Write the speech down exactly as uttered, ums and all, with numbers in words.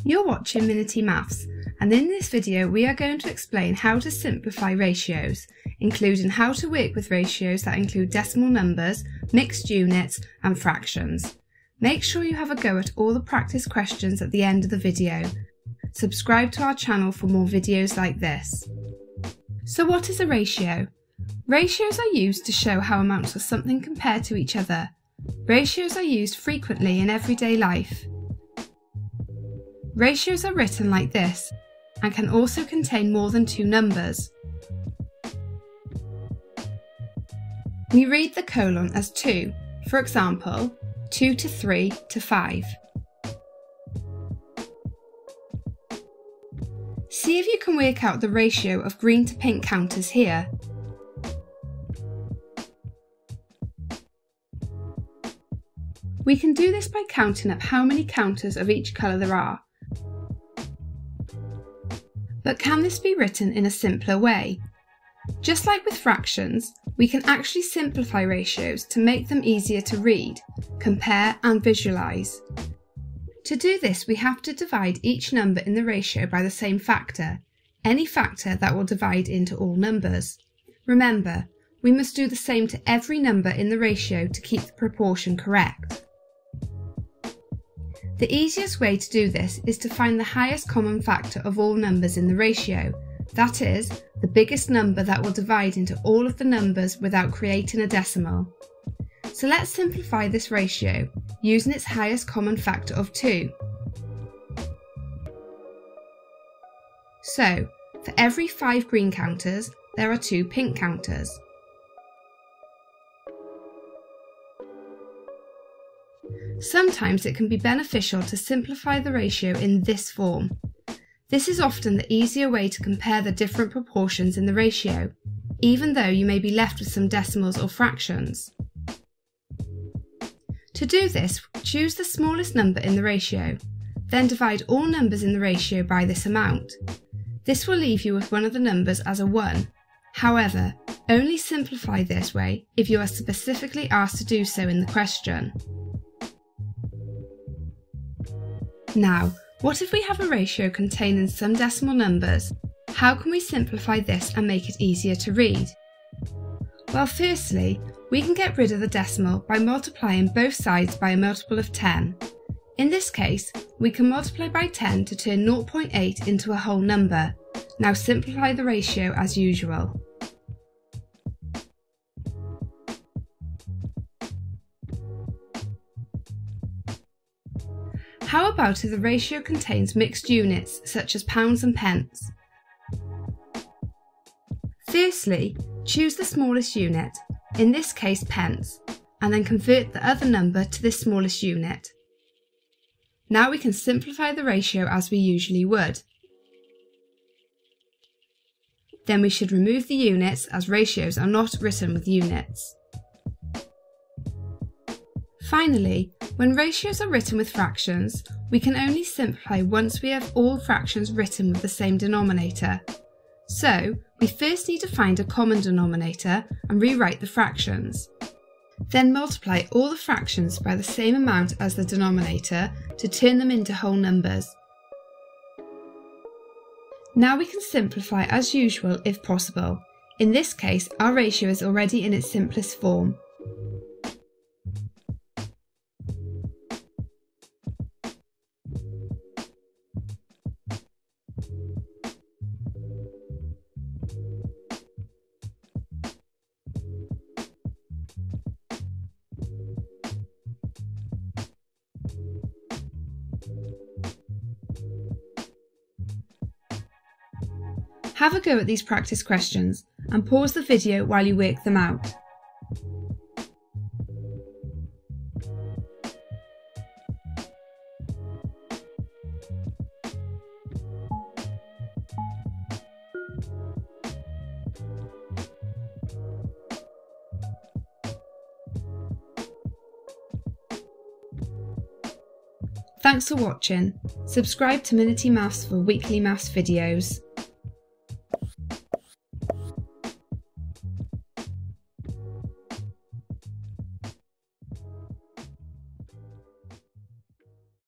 You're watching Minity Maths, and in this video we are going to explain how to simplify ratios, including how to work with ratios that include decimal numbers, mixed units and fractions. Make sure you have a go at all the practice questions at the end of the video. Subscribe to our channel for more videos like this. So what is a ratio? Ratios are used to show how amounts of something compare to each other. Ratios are used frequently in everyday life. Ratios are written like this and can also contain more than two numbers. We read the colon as two, for example, two to three to five. See if you can work out the ratio of green to pink counters here. We can do this by counting up how many counters of each colour there are. But can this be written in a simpler way? Just like with fractions, we can actually simplify ratios to make them easier to read, compare and visualise. To do this, we have to divide each number in the ratio by the same factor, any factor that will divide into all numbers. Remember, we must do the same to every number in the ratio to keep the proportion correct. The easiest way to do this is to find the highest common factor of all numbers in the ratio, that is, the biggest number that will divide into all of the numbers without creating a decimal. So let's simplify this ratio using its highest common factor of two. So, for every five green counters, there are two pink counters. Sometimes it can be beneficial to simplify the ratio in this form. This is often the easier way to compare the different proportions in the ratio, even though you may be left with some decimals or fractions. To do this, choose the smallest number in the ratio, then divide all numbers in the ratio by this amount. This will leave you with one of the numbers as a one. However, only simplify this way if you are specifically asked to do so in the question. Now, what if we have a ratio containing some decimal numbers? How can we simplify this and make it easier to read? Well, firstly, we can get rid of the decimal by multiplying both sides by a multiple of ten. In this case, we can multiply by ten to turn zero point eight into a whole number. Now simplify the ratio as usual. How about if the ratio contains mixed units such as pounds and pence? Firstly, choose the smallest unit, in this case pence, and then convert the other number to this smallest unit. Now we can simplify the ratio as we usually would. Then we should remove the units as ratios are not written with units. Finally, when ratios are written with fractions, we can only simplify once we have all fractions written with the same denominator. So, we first need to find a common denominator and rewrite the fractions. Then multiply all the fractions by the same amount as the denominator to turn them into whole numbers. Now we can simplify as usual if possible. In this case, our ratio is already in its simplest form. Have a go at these practice questions and pause the video while you work them out. Thanks for watching. Subscribe to Minity Maths for weekly maths videos.